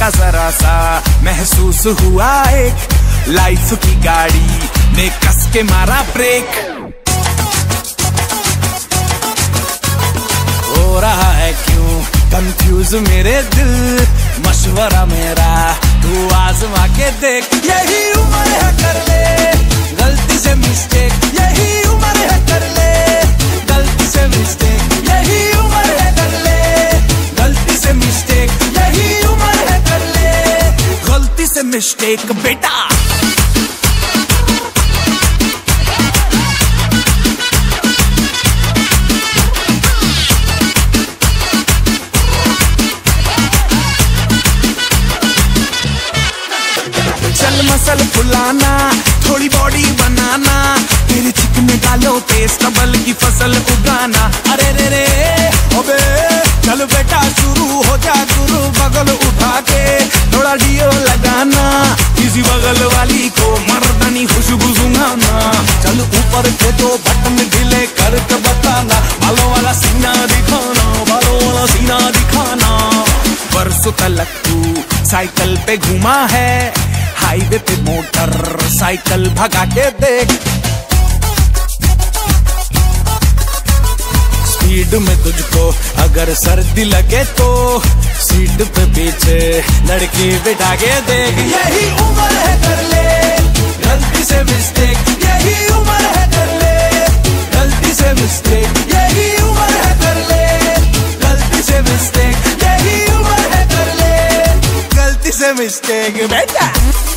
का जरा सा महसूस हुआ एक, लाइफ की गाड़ी ने कस के मारा ब्रेक। हो रहा है क्यों कंफ्यूज मेरे दिल, मशवरा मेरा तू आजमा के देख। यही उम्र है कर ले गलती से मिस्टेक, यही उम्र है कर ले गलती से मिस्टेक, यही उम्र है कर ले गलती से मिस्टेक, यही उम्र है कर ले गलती से मिस्टेक बेटा। चल मसल फुलाना, थोड़ी बॉडी बनाना, तेरे चिकने गालों पे स्टबल की फसल उगाना। अरे रे रे अबे चल बेटा शुरू हो जा गुरु, बगल उठा के थोड़ा डियो लगाना, किसी बगल वाली को मर्दानी खुशबू सुंघाना। चल ऊपर के दो बटन ढीले करके बताना, बालों वाला सीना दिखाना, बालों वाला सीना दिखाना। बरसों तक तू साइकिल पे घुमा है, हाईवे पे मोटर साइकिल भगा के देख। स्पीड में तुझको अगर सर्दी लगे तो सीट पे पीछे लड़की बिठा के देख। यही उम्र है कर ले गलती से मिस्टेक, यही उम्र है कर ले गलती से मिस्टेक, यही उम्र है कर ले गलती से मिस्टेक, यही उम्र है कर ले गलती से मिस्टेक बेटा।